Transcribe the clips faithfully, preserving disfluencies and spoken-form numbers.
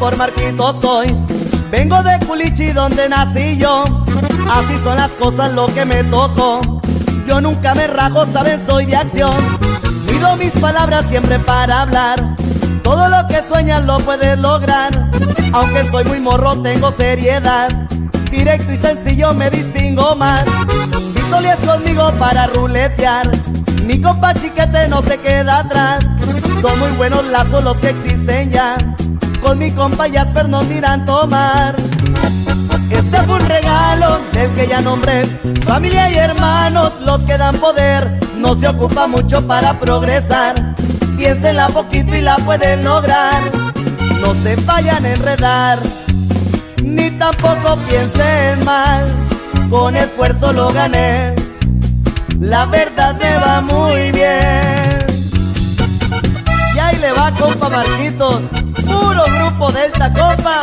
por Marquitos soy. Vengo de Culichi donde nací yo. Así son las cosas, lo que me tocó. Yo nunca me rajo, saben, soy de acción. Mido mis palabras siempre para hablar. Todo lo que sueñas lo puedes lograr. Aunque estoy muy morro, tengo seriedad. Directo y sencillo me distingo más. Vitoli es conmigo para ruletear. Mi compa Chiquete no se queda atrás. Son muy buenos lazos los que existen ya. Con mi compa Jasper nos dirán tomar. Este fue un regalo del que ya nombré. Familia y hermanos los que dan poder. No se ocupa mucho para progresar. Piénsenla poquito y la pueden lograr. No se vayan a enredar, ni tampoco piensen mal. Con esfuerzo lo gané. La verdad me va muy bien. Y ahí le va, compa Marquitos. Puro grupo Delta, compa.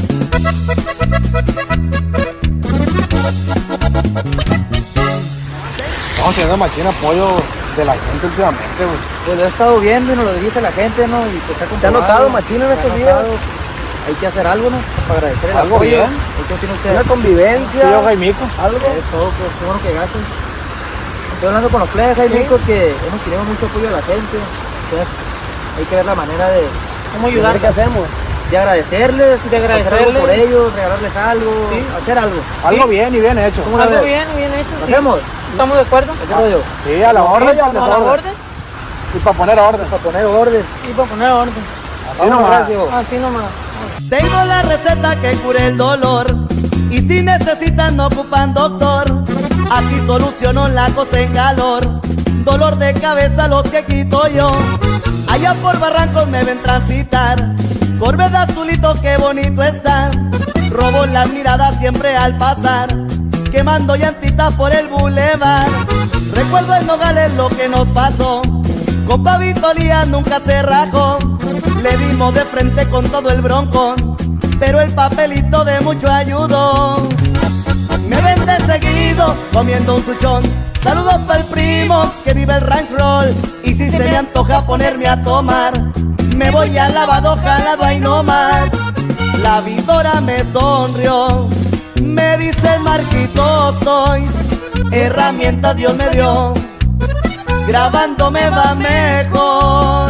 Estamos teniendo machín apoyo de la gente últimamente, güey. Pues lo he estado viendo y nos lo dice la gente, ¿no? Y pues está ¿Te ha notado machín en estos días? Hay que hacer algo, ¿no? Para agradecer el algo apoyo. bien. ¿Qué tiene usted? Una convivencia. Yo, Jaimico. Algo. Eso, pues qué bueno que gastes. Estoy hablando con los players, Jaimico, ¿sí? Que hemos tenido mucho apoyo de la gente. Entonces, hay que ver la manera de... ¿Cómo ayudar? ¿Qué hacemos? De agradecerles, de agradecerles hacer algo por ellos, regalarles algo, ¿sí? Hacer algo. Algo ¿sí? bien y bien hecho. Algo bien, bien hecho. ¿Lo sí? hacemos? ¿Estamos de acuerdo? ¿Qué rollo? Sí, a la orden, para ¿A la orden? Y para poner orden. Para poner orden. Y para poner orden. Así nomás. Así nomás. Tengo la receta que cure el dolor. Y si necesitan no ocupan doctor. Aquí soluciono la cosa en calor. Dolor de cabeza los que quito yo. Allá por Barrancos me ven transitar. Corvette azulito, qué bonito está. Robo las miradas siempre al pasar. Quemando llantitas por el bulevar. Recuerdo en Nogales lo que nos pasó. Compa Vitolía nunca se rajó. Le dimos de frente con todo el broncón. Pero el papelito de mucho ayudó. Me ven de seguido comiendo un suchón. Saludos para el primo que vive el ranch roll. Y si se me antoja ponerme a tomar, me voy al lavado jalado ahí no más. La vidora me sonrió. Me dice Marquitos soy. Herramientas Dios me dio. Grabando me va mejor.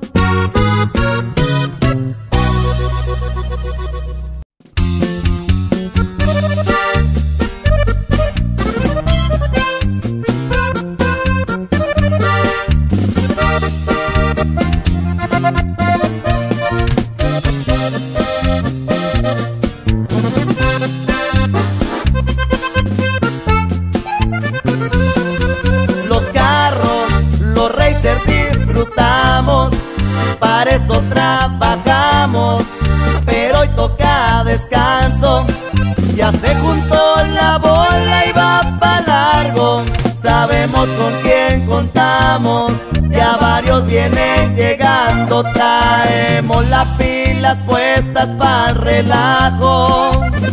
Disfrutamos, para eso trabajamos, pero hoy toca descanso. Ya se juntó la bola y va pa' largo. Sabemos con quién contamos, ya varios vienen llegando. Traemos las pilas puestas pa'l relajo.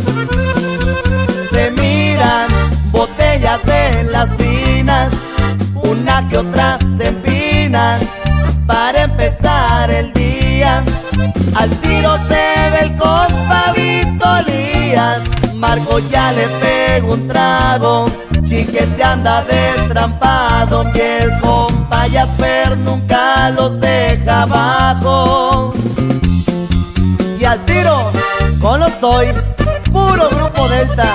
Se miran botellas de las finas, una que otra se empinan para empezar el día. Al tiro se ve el compa Vitolías. Marco ya le pegó un trago, Chiquete anda destrampado. Y el compa Jasper nunca los deja abajo. Y al tiro con los Toys, puro grupo Delta.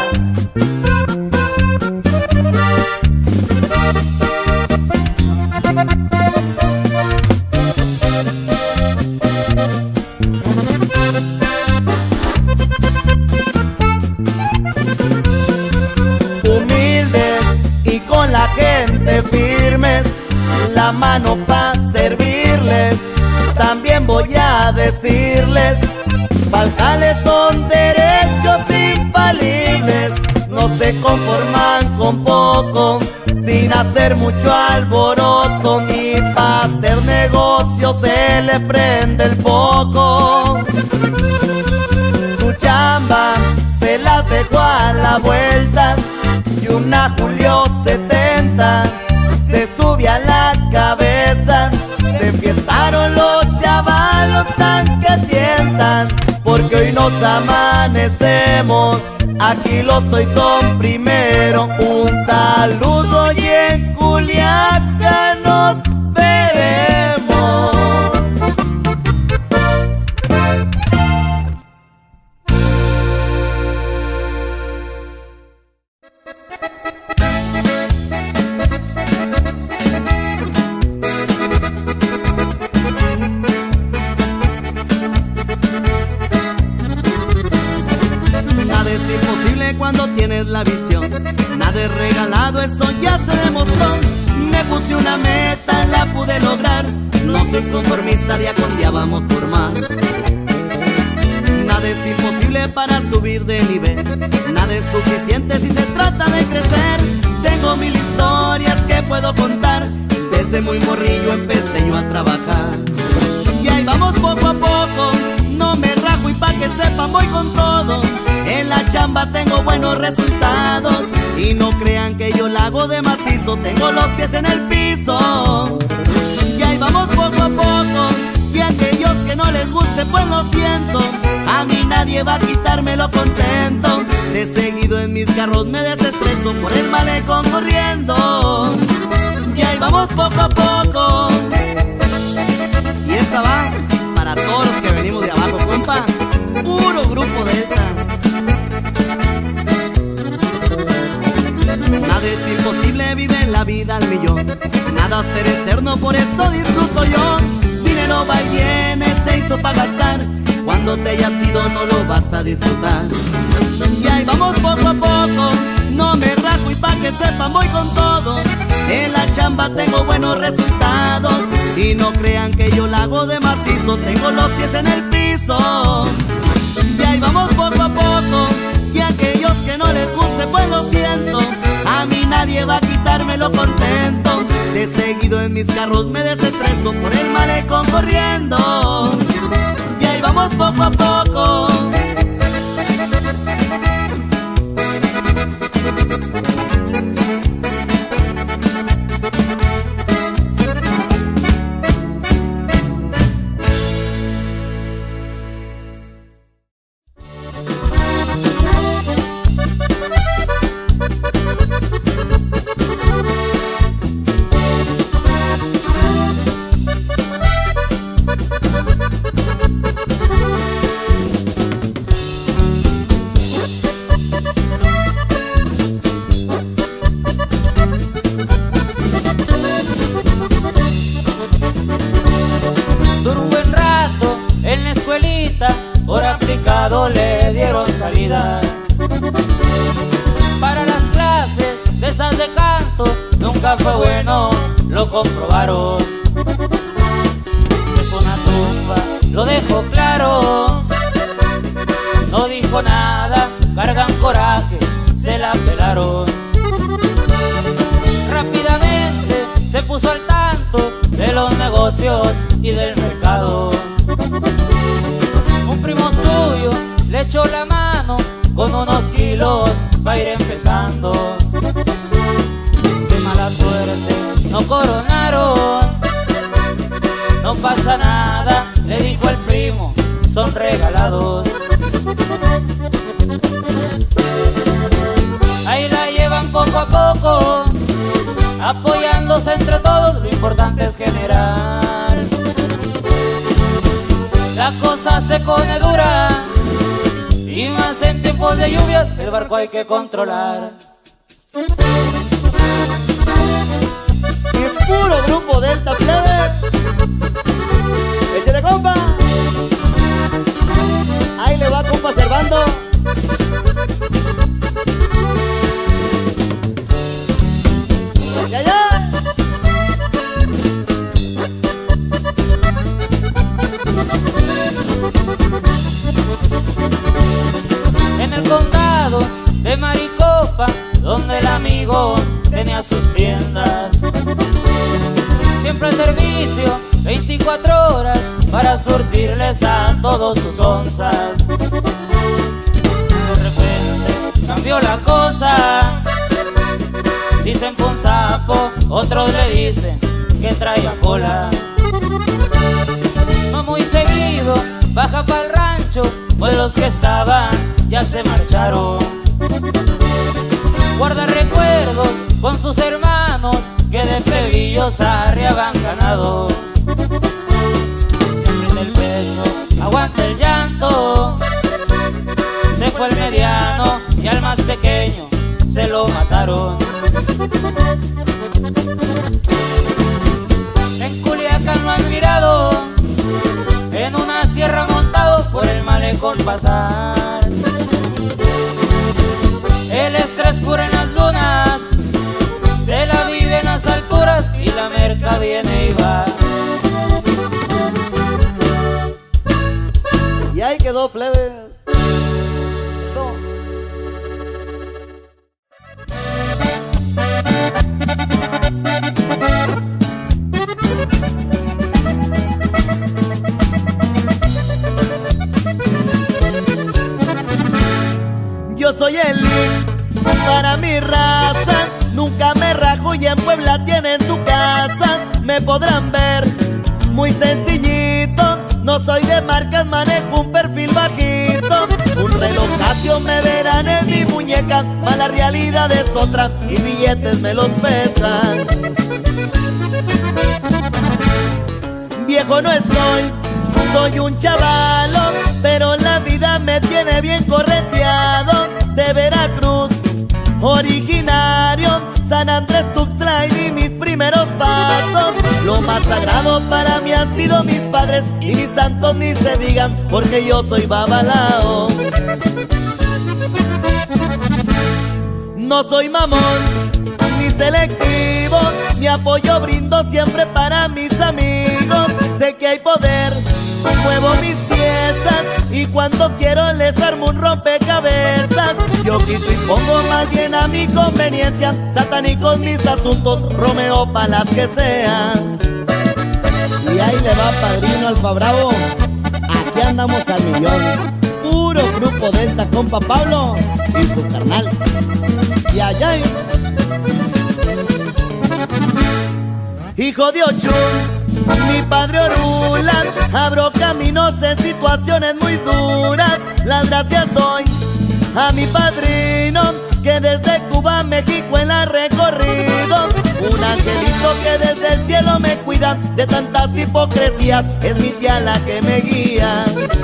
Humildes y con la gente firmes, la mano pa' servirles. También voy a decirles, Valjales son derechos infalibles. No se conforman con poco, sin hacer mucho alboroto. Ni pa' hacer negocio se le prende el foco. Su chamba se las dejó a la vuelta, y una Julio setenta se sube a la cabeza. Se enfiestaron los chavalos tan que tientan, porque hoy todos amanecemos, aquí los Toys son primero. Un saludo y en Culiacán nos veremos. Nada es imposible cuando tienes la visión, nada es regalado, eso ya se demostró. Me puse una meta, la pude lograr, no soy conformista, día con día vamos por más. Nada es imposible para subir de nivel, nada es suficiente si se trata de crecer. Tengo mil historias que puedo contar, desde muy morrillo empecé yo a trabajar. Y ahí vamos poco a poco, no me rajo y pa' que sepan voy con todo. En la chamba tengo buenos resultados y no crean que yo la hago de macizo, tengo los pies en el piso. Y ahí vamos poco a poco, y a aquellos que no les guste pues lo siento, a mí nadie va a quitarme lo contento. De seguido en mis carros me desestreso por el malecón corriendo. Y ahí vamos poco a poco. Y esta va para todos los que venimos de abajo, compa, puro grupo Delta. Nada es imposible, vive la vida al millón, nada ser eterno, por eso disfruto yo. Dinero va y viene, se hizo para gastar, cuando te hayas ido no lo vas a disfrutar. Y ahí vamos poco a poco, no me rajo y pa' que sepan voy con todo. En la chamba tengo buenos resultados y no crean que yo la hago de macizo, tengo los pies en el piso. Y ahí vamos poco a poco, y a aquellos que no les guste pues lo siento, a mí nadie va a quitarme lo contento. De seguido en mis carros me desestreso por el malecón corriendo. Y ahí vamos poco a poco. Por aplicado le dieron salida. Para las clases de esas de canto nunca fue bueno, lo comprobaron. Es una tumba, lo dejo claro. No dijo nada, cargan coraje, se la pelaron. Rápidamente se puso al tanto de los negocios y del mercado. Un primo suyo le echó la mano con unos kilos para ir empezando. De mala suerte no coronaron. No pasa nada, le dijo el primo, son regalados. Ahí la llevan poco a poco, apoyándose entre todos, lo importante es generar. La cosa se pone dura, y más en tiempos de lluvias, el barco hay que controlar. Y puro grupo Delta Plebe, échale compa. Ahí le va compa Servando. Ya, ya. En el condado de Maricopa, donde el amigo tenía sus tiendas, siempre al servicio, veinticuatro horas, para surtirles a todos sus onzas. De repente cambió la cosa, dicen fue un sapo, otros le dicen que traía cola. No muy seguido, baja pa'l rancho rancho, pues los que estaban ya se marcharon. Guarda recuerdos con sus hermanos que de plebillos arriaban ganado. Siempre en el pecho aguanta el llanto. Se fue el mediano y al más pequeño se lo mataron. En Culiacán lo han mirado, en una sierra montado por el malecón pasar. El estrés cura en las dunas, se la vive en las alturas y la merca viene y va. Y ahí quedó, plebe. Eso. Yo soy el para mi raza, nunca me rajo y en Puebla tienen su casa. Me podrán ver muy sencillito, no soy de marcas, manejo un perfil bajito. Un reloj Casio me verán en mi muñeca, mas la realidad es otra y billetes me los pesan. Viejo no estoy, soy un chavalo, pero la vida me tiene bien correteado. De Veracruz, originario, San Andrés, Tuxtla y di mis primeros pasos. Lo más sagrado para mí han sido mis padres y mis santos ni se digan, porque yo soy babalao. No soy mamón ni selectivo, mi apoyo brindo siempre para mis amigos. Sé que hay poder, muevo mis piezas y cuando quiero les armo un rompecabezas. Yo quito y pongo más bien a mi conveniencia, satánicos mis asuntos, Romeo pa' las que sean. Y ahí le va padrino Alfa Bravo, aquí andamos al millón. Puro grupo Delta, compa Pablo y su carnal. Y allá hay... Hijo de Ochun, mi padre Orula, abro caminos en situaciones muy duras. Las gracias doy a mi padrino, que desde Cuba a México en la recorrido. Un angelito que desde el cielo me cuida de tantas hipocresías, es mi tía la que me guía.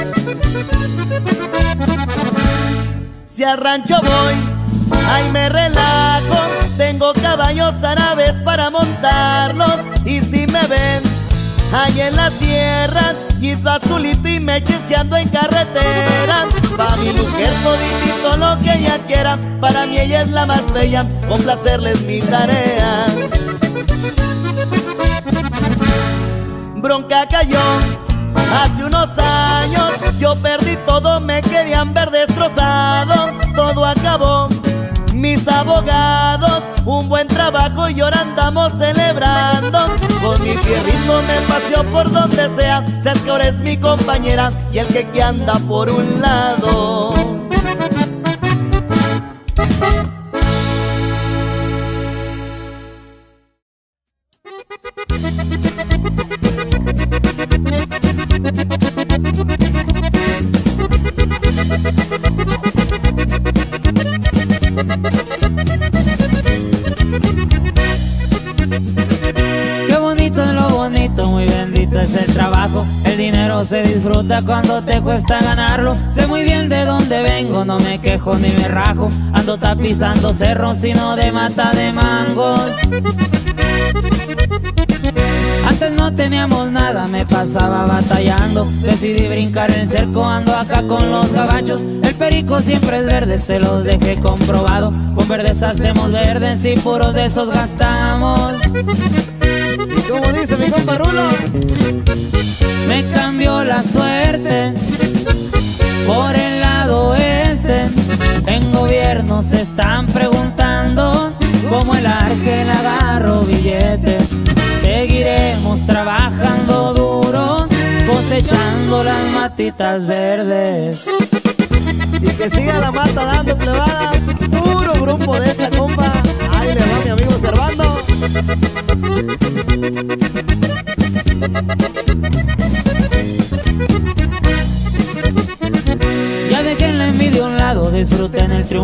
Si al rancho voy, ahí me relajo, tengo caballos árabes para montarlos. Y si me ven ahí en la tierra, guiso azulito y me chiseando en carretera. Pa' mi mujer toditito lo que ella quiera, para mí ella es la más bella, complacerles mi tarea. Bronca cayó hace unos años, yo perdí todo, me querían ver destrozado. Todo acabó, mis abogados, un buen trabajo y ahora andamos celebrando. Con mi fierrito me paseo por donde sea, sabes que ahora es mi compañera y el que, que anda por un lado. Qué bonito es lo bonito, muy bendito es el trabajo. El dinero se disfruta cuando te cuesta ganarlo. Sé muy bien de dónde vengo, no me quejo ni me rajo. Ando tapizando cerros, sino de mata de mangos. Antes no teníamos nada, me pasaba batallando. Decidí brincar el cerco, ando acá con los gabachos. El perico siempre es verde, se los dejé comprobado. Con verdes hacemos verdes y puros de esos gastamos. Como dice mi compa Rulo, Me cambió la suerte por el lado este. En gobierno se están preguntando cómo el Argel agarro billetes. Seguiremos trabajando duro, cosechando las matitas verdes. y que siga la mata dando plebada. Puro grupo de esta compa. Ahí le va mi amigo Servando.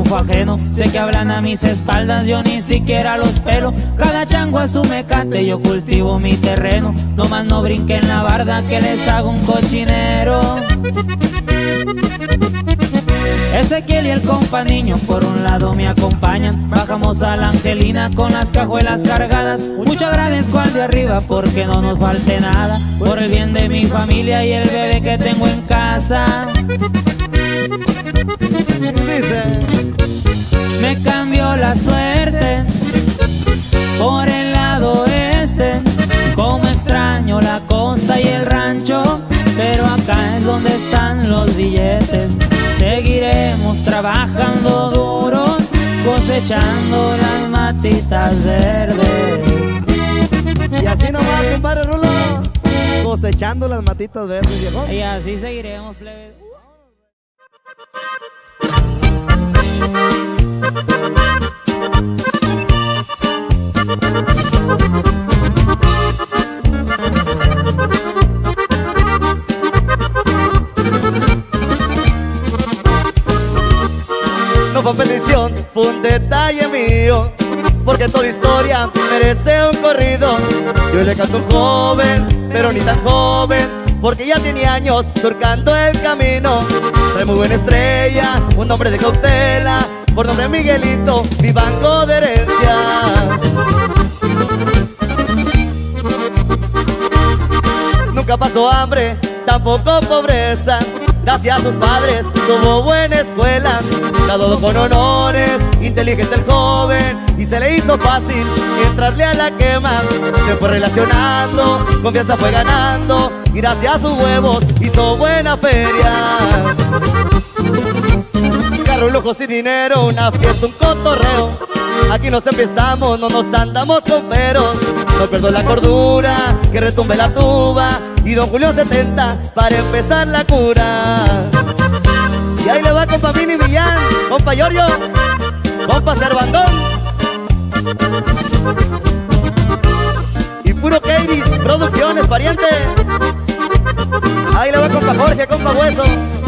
triunfo ajeno. Sé que hablan a mis espaldas, yo ni siquiera los pelo. Cada chango a su mecate, yo cultivo mi terreno. Nomás no brinquen la barda que les hago un cochinero. Ezequiel y el compa niño por un lado me acompañan. Bajamos a la Angelina con las cajuelas cargadas. Mucho agradezco al de arriba porque no nos falte nada. Por el bien de mi familia y el bebé que tengo en casa. Dice: me cambió la suerte por el lado este. Como extraño la costa y el rancho, pero acá es donde están los billetes. Seguiremos trabajando duro, cosechando las matitas verdes. Y así nomás, compadre Rulo, cosechando las matitas verdes, viejo. Y así seguiremos, plebe. No fue petición, fue un detalle mío, porque toda historia merece un corrido. Yo le canto a un joven, pero ni tan joven, porque ya tiene años surcando el camino. Trae muy buena estrella, un hombre de cautela, por nombre Miguelito, mi banco de herencia. Nunca pasó hambre, tampoco pobreza. Gracias a sus padres tuvo buena escuela, graduado con honores, inteligente el joven, y se le hizo fácil entrarle a la quema. Se fue relacionando, confianza fue ganando, y gracias a sus huevos hizo buena feria. Carro, lujos y dinero, una fiesta, un cotorreo. Aquí nos empezamos, no nos andamos con peros. No pierdo la cordura, que retumbe la tuba, y don Julio setenta para empezar la cura. Y ahí le va compa Vini Millán, compa Giorgio, compa Cervantón y puro Keiris Producciones, pariente. Ahí le va compa Jorge, compa Hueso.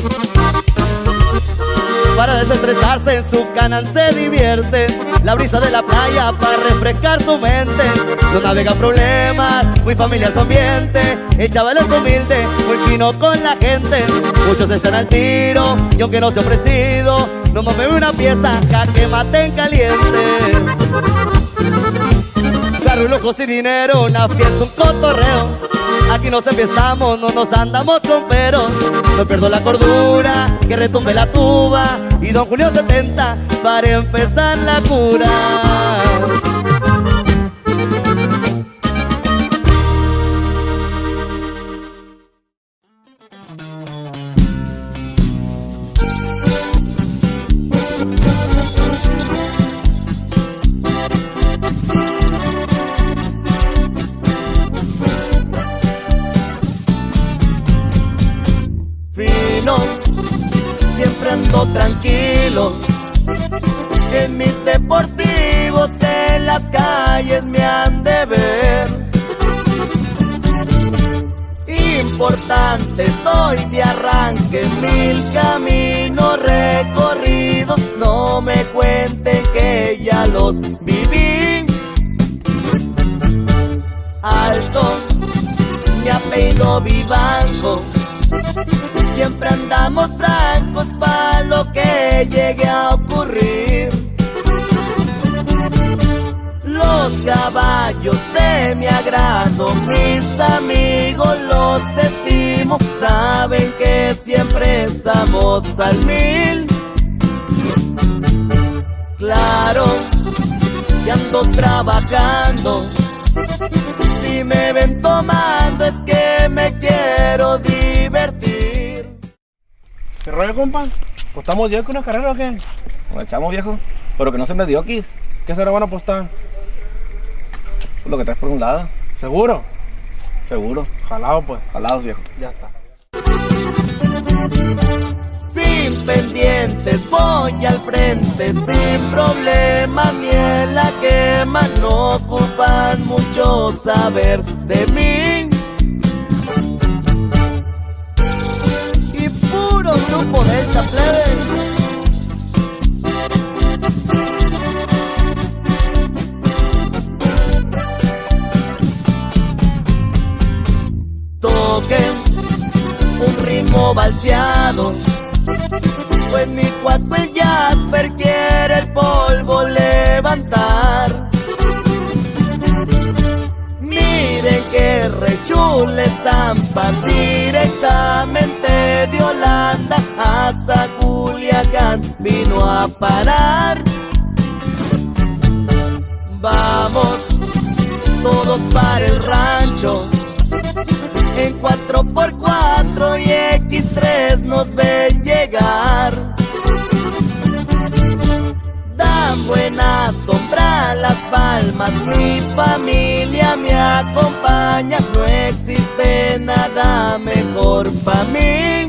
Para desestresarse en su canal se divierte. La brisa de la playa para refrescar su mente. No navega problemas, muy familiar su ambiente. El chaval es humilde, muy fino con la gente. Muchos están al tiro y aunque no se ha ofrecido, no me mueve una pieza, jaque mate en caliente. Carro, lujos y dinero, una fiesta, un cotorreo. Aquí nos empezamos, no nos andamos con peros. No pierdo la cordura, que retumbe la tuba, y don Julio setenta para empezar la cura. Siempre ando tranquilo en mis deportivos, en las calles me han de ver. Importante soy de arranque, mil caminos recorridos, no me cuenten que ya los viví. Alto, mi apellido Vivanco, siempre andamos francos pa' lo que llegue a ocurrir. Los caballos de mi agrado, mis amigos los estimo, saben que siempre estamos al mil. Claro, que ando trabajando, si me ven tomando es que me quiero divertir. ¿Qué rollo, compa? ¿Apostamos ¿Pues diez con una carrera o qué? Nos echamos, viejo, pero que no se me dio aquí. ¿Qué será bueno apostar? Lo que traes por un lado. ¿Seguro? Seguro. Jalado, pues. Jalados, viejo. Ya está. Sin pendientes voy al frente, sin problemas ni en la quema, no ocupan mucho saber de mí. Y puro grupo Delta plebe. parar. Vamos todos para el rancho, en cuatro por cuatro y equis tres nos ven llegar. Dan buena sombra las palmas, mi familia me acompaña, no existe nada mejor para mí.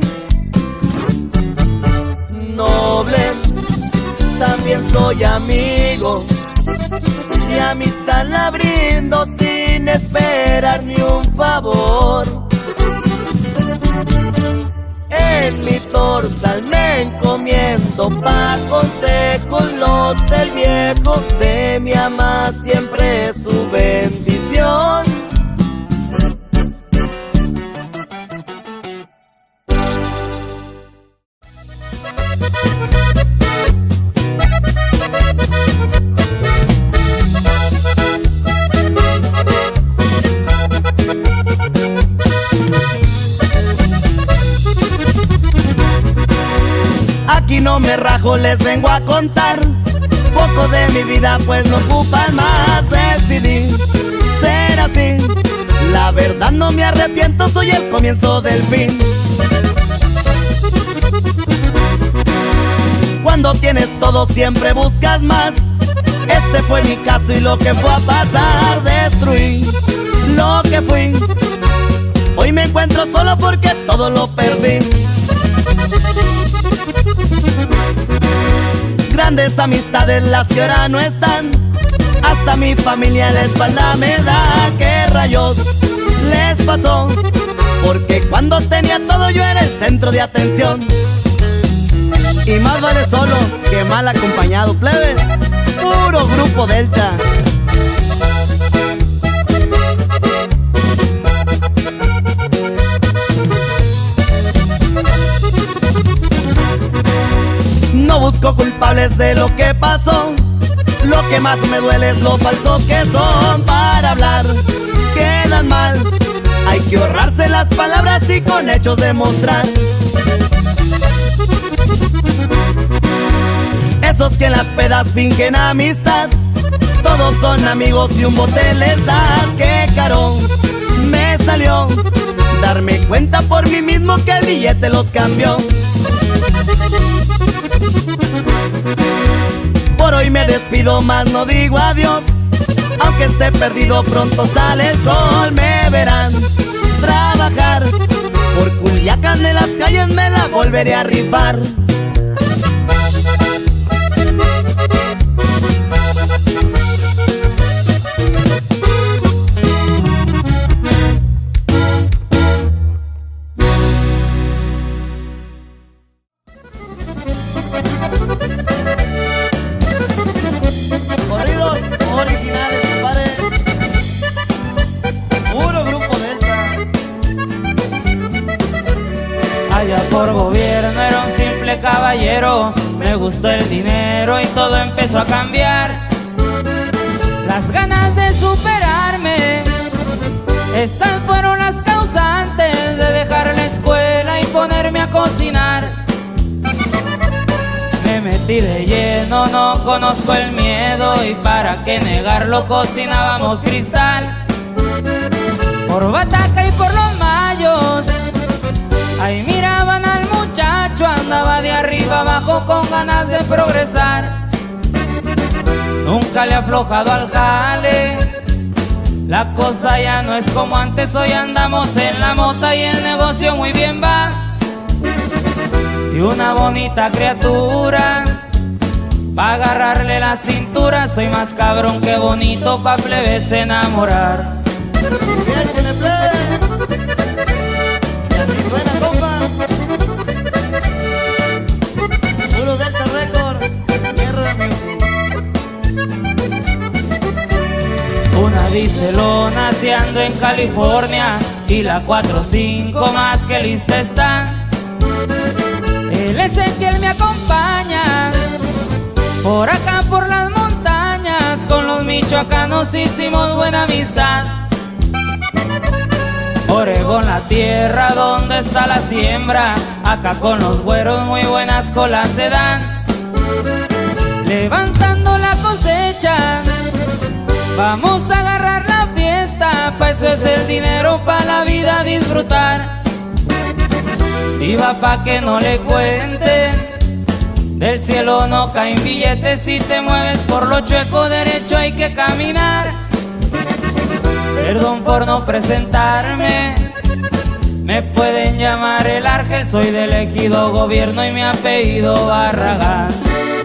Noble, también soy amigo, mi amistad la brindo sin esperar ni un favor. En mi torsal me encomiendo pa' consejos los del viejo, de mi ama siempre su bendición. Aquí no me rajo, les vengo a contar poco de mi vida, pues no ocupan más. Decidí ser así, la verdad no me arrepiento, soy el comienzo del fin. Cuando tienes todo siempre buscas más, este fue mi caso y lo que fue a pasar. Destruí lo que fui, hoy me encuentro solo porque todo lo perdí. Grandes amistades las que ahora no están, hasta mi familia en la espalda me da. ¿Qué rayos les pasó? Porque cuando tenía todo yo era el centro de atención. Y más vale solo que mal acompañado, plebe. Puro Grupo Delta. No busco culpables de lo que pasó, lo que más me duele es lo falsos que son. Para hablar quedan mal, hay que ahorrarse las palabras y con hechos demostrar. Esos que en las pedas fingen amistad, todos son amigos y un bote les das. Qué caro me salió darme cuenta por mí mismo que el billete los cambió. Por hoy me despido, más no digo adiós, aunque esté perdido pronto sale el sol. Me verán trabajar por Culiacán, en las calles me la volveré a rifar. Corridos originales, compadre. Puro Grupo Delta. Allá por gobierno era un simple caballero, me gustó el dinero y todo empezó a cambiar. Las ganas de superarme, esas fueron las causantes de dejar la escuela y ponerme a cocinar. Me metí de lleno, no conozco el miedo, y para qué negarlo cocinábamos cristal. Por Bataca y por Los Mayos, ahí miraban al muchacho, andaba de arriba abajo con ganas de progresar. Nunca le he aflojado al jale, la cosa ya no es como antes, hoy andamos en la mota y el negocio muy bien va. Y una bonita criatura pa' agarrarle la cintura, soy más cabrón que bonito pa' plebes enamorar. Échale plebe, y así suena, compa. Puro Delta Records, Tierra Music. Una dicelona si ando en California, y la cuatro cinco más que lista está. El Ezequiel me acompaña por acá por las montañas, con los michoacanos hicimos buena amistad. Oregón, la tierra donde está la siembra, acá con los güeros muy buenas colas se dan. levantando la cosecha. Vamos a agarrar la fiesta, pa' eso es el dinero, pa' la vida disfrutar. Viva pa' que no le cuenten, del cielo no caen billetes. Si te mueves por lo chueco, derecho hay que caminar. Perdón por no presentarme, me pueden llamar el Ángel. Soy del ejido Gobierno y mi apellido Barragán.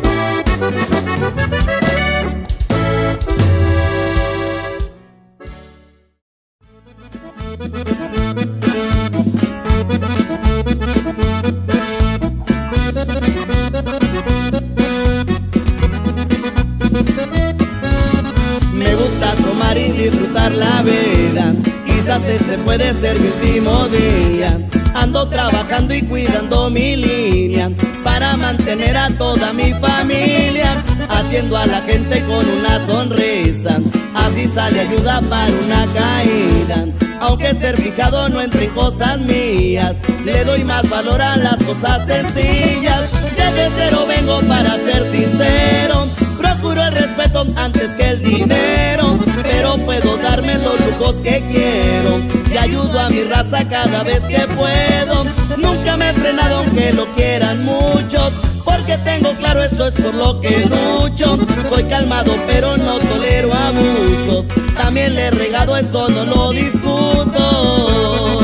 Me gusta tomar y disfrutar la vida, quizás este puede ser mi último día. Ando trabajando y cuidando mi línea para mantener a toda mi familia. Atiendo a la gente con una sonrisa, así sale ayuda para una caída. Aunque ser fijado no entre en cosas mías, le doy más valor a las cosas sencillas. Desde cero vengo para ser sincero, procuro el respeto antes que el dinero, pero puedo darme los lujos que quiero y ayudo a mi raza cada vez que puedo. Nunca me he frenado aunque lo quieran mucho, porque tengo claro eso es por lo que lucho. Soy calmado pero no tolero abusos, también le he regado, eso no lo discuto.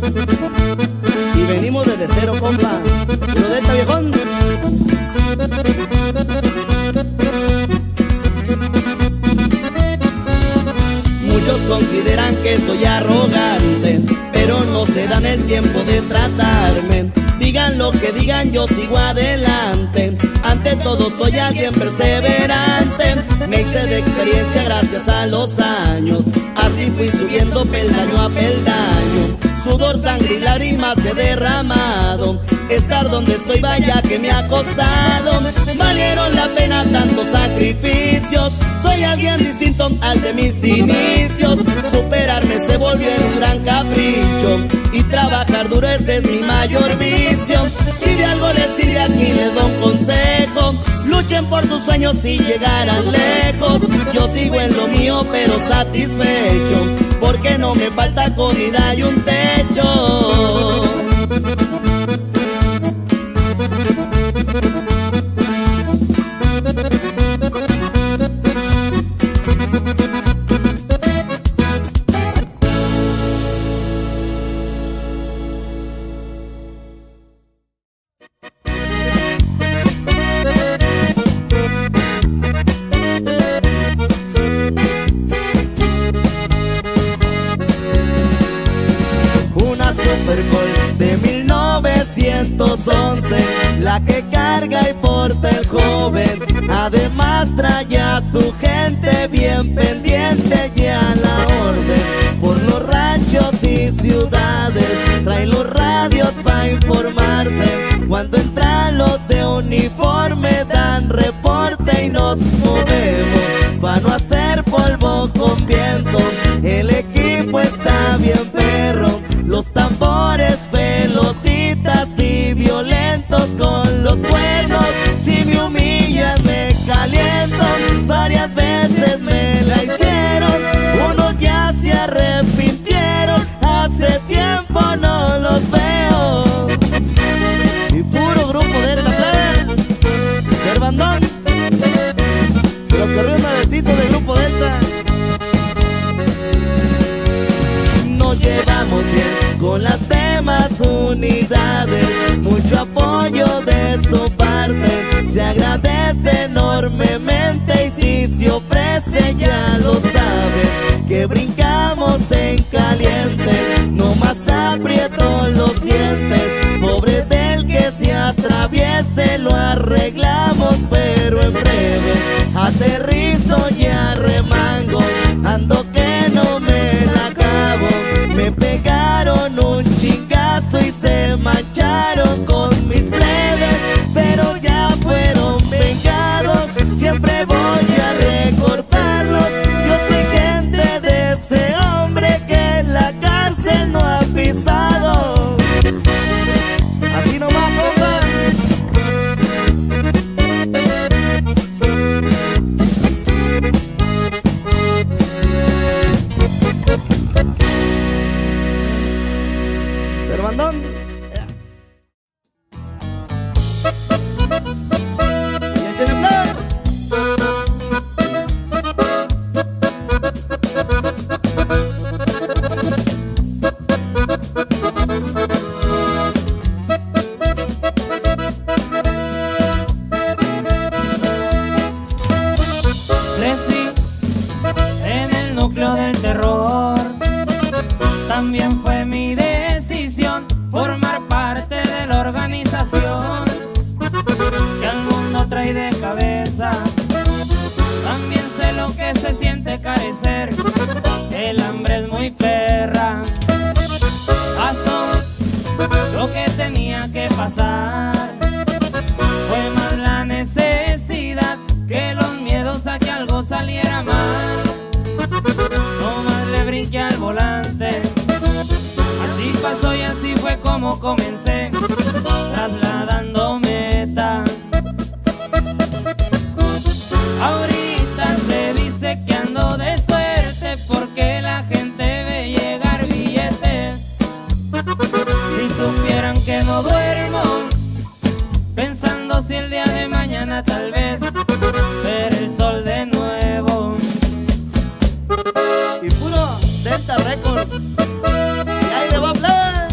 Y venimos desde cero, compa. Rodeta, viejón. Muchos consideran que soy arrogante, pero no se dan el tiempo de tratarme. Digan lo que digan, yo sigo adelante. Ante todo soy alguien perseverante. Me hice de experiencia gracias a los años, así fui subiendo peldaño a peldaño. Sudor, sangre y lágrimas he derramado, estar donde estoy vaya que me ha costado. Valieron la pena tantos sacrificios, soy alguien distinto al de mis inicios. Superarme se volvió en un gran capricho y trabajar duro ese es mi mayor vicio. Si de algo les sirve aquí les doy un consejo, luchen por sus sueños y llegarán lejos. Yo sigo en lo mío pero satisfecho, porque no me falta comida y un techo. De mil novecientos once, la que carga y porta el joven. Además trae a su gente bien pendiente y a la orden. Por los ranchos y ciudades trae los radios para informarse. Cuando entran los de uniforme dan reporte y nos movemos para no hacer polvo con viento. El equipo está bien perro, los tambores, pelotitas y violentos con los buenos. Si me humillan me caliento, varias veces me la hicieron. Unos ya se arrepintieron, hace tiempo no los veo. Y puro grupo de la playa, Cervandón, los correos nuevecitos del grupo Delta. Nos llevamos bien con las demás unidades, mucho apoyo de su parte, se agradece enormemente. Y si se ofrece ya lo sabe, que brincamos en caliente, no más aprieto los dientes. Pobre del que se atraviese, lo arreglamos pero en breve. Aterrizo y arremango, ando que no me la acabo. Me pegaron un chingazo y se mancharon con mis plebes, pero ya fueron vengados. Siempre también fue mi decisión formar parte de la organización que al mundo trae de cabeza. También sé lo que se siente carecer, el hambre es muy perra. Pasó lo que tenía que pasar, fue más la necesidad que los miedos a que algo saliera mal. No más le brinqué al volante, así pasó y así fue como comencé, trasladando meta. Ahorita se dice que ando de suerte porque la gente ve llegar billetes. Si supieran que no duermo, pensando si el día de mañana tal vez ver el sol de nuevo. Y puro Delta Records. Y ahí le va a hablar.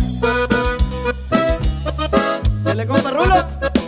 Se le compa Rulo.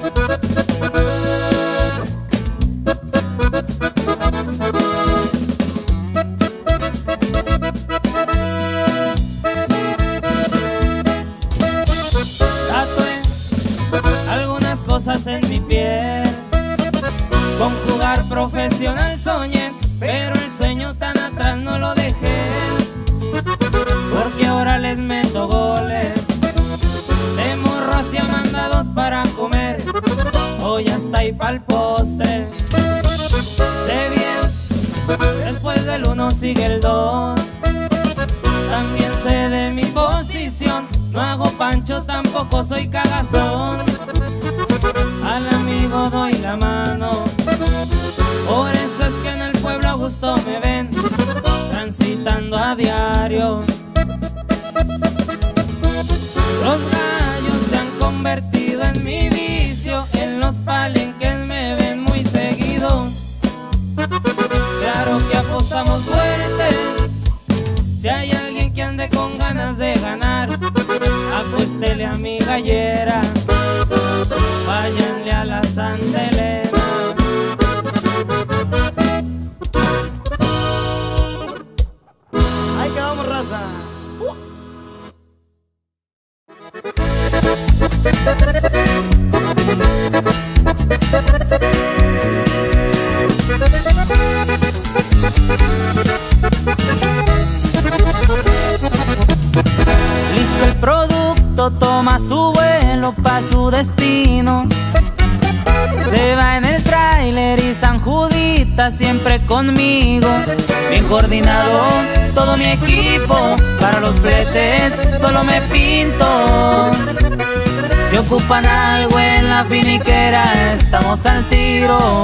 Tatué algunas cosas en mi piel, con jugar profesional soñé, pero el sueño tan atrás no lo dejé, porque ahora les meto goles, de morro hacia mandados para comer, hoy hasta ahí pa'l postre. Sé bien, después del uno sigue el dos, también sé de mi posición, no hago panchos, tampoco soy cagazón, al amigo doy la mano, por eso es que en el pueblo a gusto me ven, transitando a diario. Los gallos se han convertido en mi vicio, en los palenques me ven muy seguido. Claro que apostamos fuerte, si hay alguien que ande con ganas de ganar, apuéstele a mi gallera, váyanle a la Santa Elena. Ahí quedamos, raza. Listo el producto, toma su vuelo pa' su destino. Se va en el tráiler y San Judita siempre conmigo. Bien coordinado todo mi equipo, para los fletes solo me pinto. Si ocupan algo en la finiquera, estamos al tiro.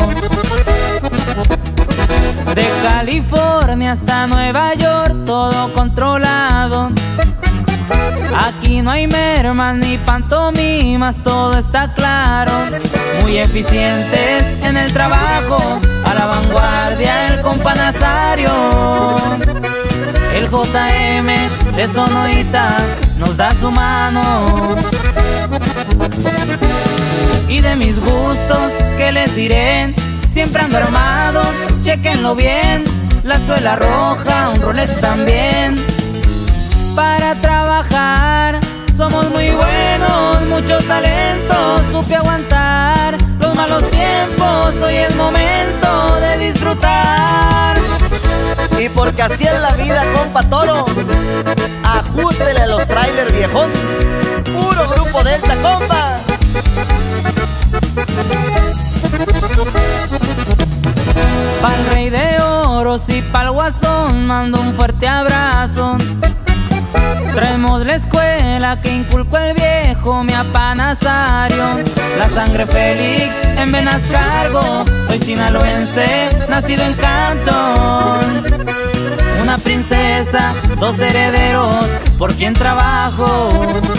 De California hasta Nueva York, todo controlado. Aquí no hay mermas ni pantomimas, todo está claro. Muy eficientes en el trabajo, a la vanguardia el compa Nazario. El J M de Sonoita nos da su mano. Y de mis gustos, ¿qué les diré? Siempre ando armado, chequenlo bien. La suela roja, un Rolex también. Para trabajar somos muy buenos, mucho talento, supe aguantar los malos tiempos, hoy es momento de disfrutar. Y porque así es la vida, compa Toro, ajústele a los trailers viejón. Puro grupo Delta, compa. Pa'l Rey de Oros y pa'l Guasón mando un fuerte abrazo. Traemos la escuela que inculcó el viejo mi apá Nazario. La sangre Félix en venas cargo, soy sinaloense, nacido en Cantón. Una princesa, dos herederos, por quien trabajo.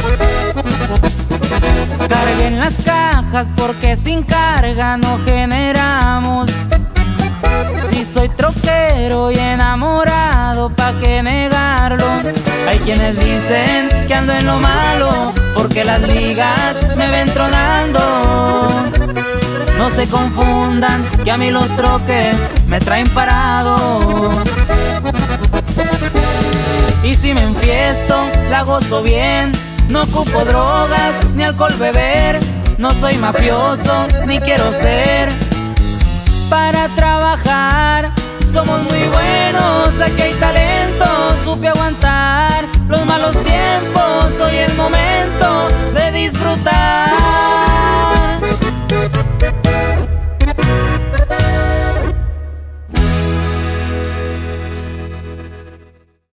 Carguen las cajas porque sin carga no generamos. Si soy troquero y enamorado, ¿pa' qué negarlo? Hay quienes dicen que ando en lo malo, porque las ligas me ven tronando. No se confundan, que a mí los troques me traen parado. Y si me enfiesto, la gozo bien. No ocupo drogas, ni alcohol beber. No soy mafioso, ni quiero ser. Para trabajar somos muy buenos, aquí hay talento. Supe aguantar los malos tiempos